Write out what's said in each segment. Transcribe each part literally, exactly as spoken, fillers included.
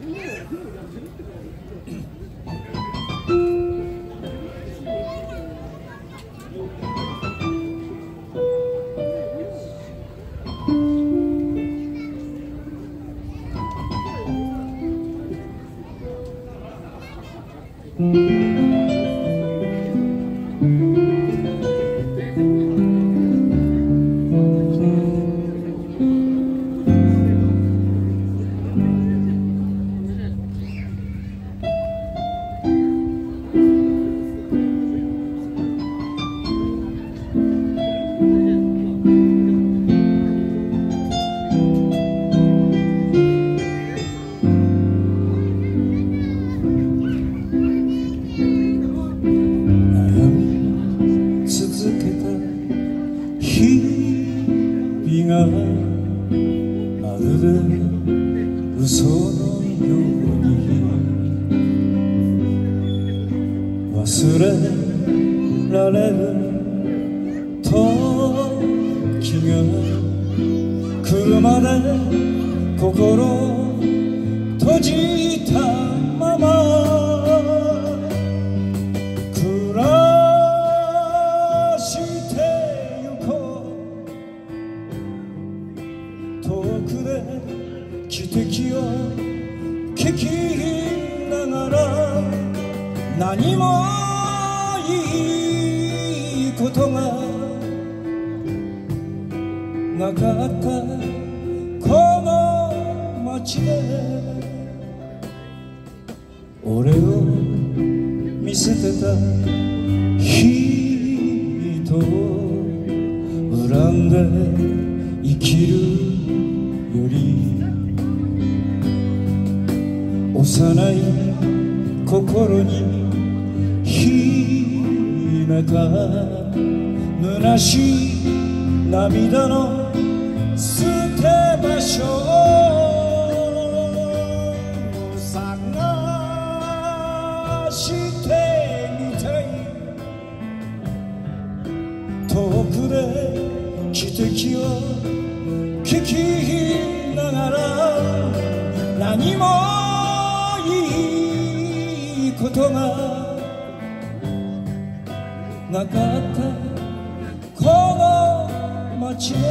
まるで嘘のように忘れられる時が来るまで心閉じたまま暮らしてゆこう遠くで汽笛を聞きながら何もいいことがなかったこの街で俺を見捨てた人を恨んで生きるより幼い心に秘めた虚しい涙の捨て場所を探してみたい遠くで汽笛を聞きながら何もいいことがなかったこの街で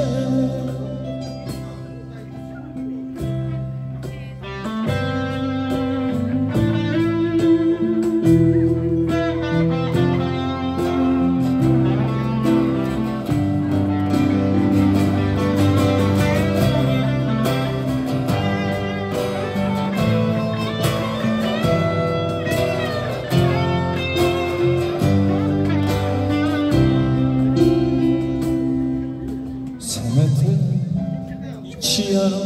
一夜の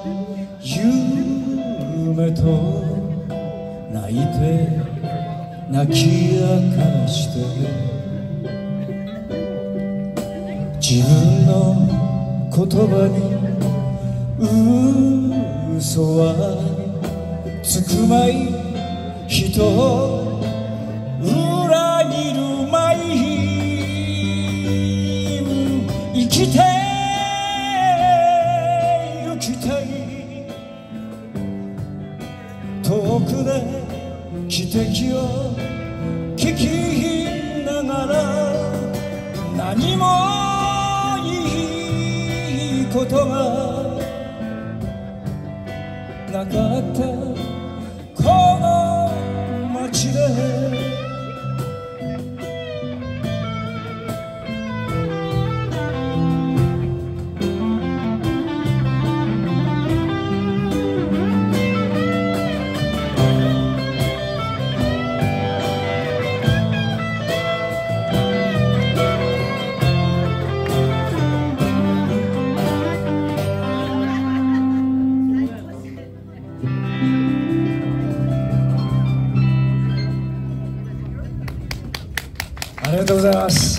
夢と泣いて泣き明かして自分の言葉に嘘はつくまい人を裏切るまい生きて遠くで汽笛を聞きながら何もいいことがなかったこの街でありがとうございます。